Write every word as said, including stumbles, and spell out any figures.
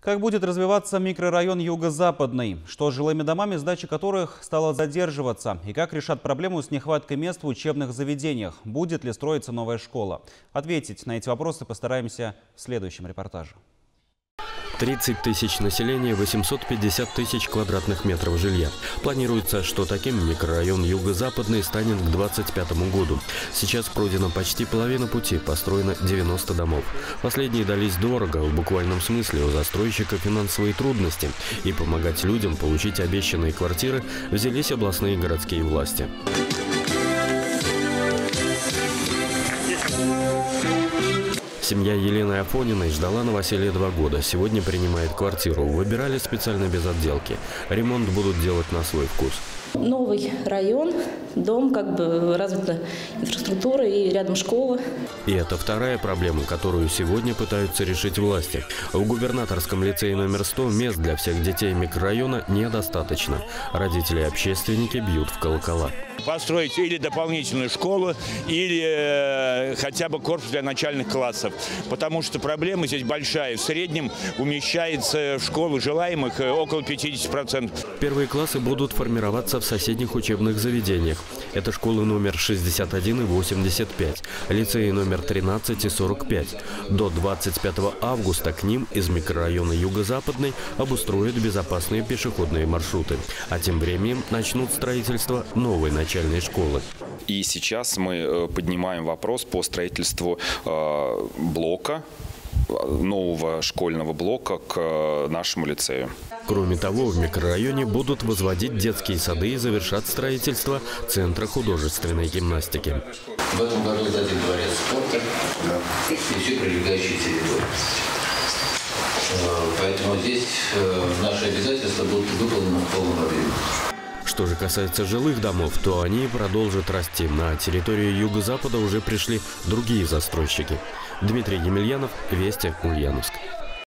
Как будет развиваться микрорайон Юго-Западный? Что с жилыми домами, сдача которых стала задерживаться? И как решат проблему с нехваткой мест в учебных заведениях? Будет ли строиться новая школа? Ответить на эти вопросы постараемся в следующем репортаже. тридцать тысяч населения, восемьсот пятьдесят тысяч квадратных метров жилья. Планируется, что таким микрорайон Юго-Западный станет к двадцать пятому году. Сейчас пройдена почти половина пути, построено девяносто домов. Последние дались дорого, в буквальном смысле у застройщика финансовые трудности. И помогать людям получить обещанные квартиры взялись областные и городские власти. Семья Елены Афониной ждала новоселья два года. Сегодня принимает квартиру. Выбирали специально без отделки. Ремонт будут делать на свой вкус. Новый район, дом, как бы развита инфраструктура и рядом школа. И это вторая проблема, которую сегодня пытаются решить власти. В губернаторском лицее номер сто мест для всех детей микрорайона недостаточно. Родители и общественники бьют в колокола. Построить или дополнительную школу, или э, хотя бы корпус для начальных классов. Потому что проблема здесь большая. В среднем умещается в школу желаемых около пятидесяти процентов. Первые классы будут формироваться в соседних учебных заведениях. Это школы номер шестьдесят один и восемьдесят пять, лицеи номер тринадцать и сорок пять. До двадцать пятого августа к ним из микрорайона Юго-Западный обустроят безопасные пешеходные маршруты. А тем временем начнут строительство новой начальной начальной школы. И сейчас мы поднимаем вопрос по строительству блока, нового школьного блока к нашему лицею. Кроме того, в микрорайоне будут возводить детские сады и завершат строительство Центра художественной гимнастики. В этом году сдадим дворец спорта и все прилегающие территории. Поэтому здесь наши обязательства будут выполнены в полном объеме. Что же касается жилых домов, то они продолжат расти. На территорию Юго-Запада уже пришли другие застройщики. Дмитрий Емельянов, Вести, Ульяновск.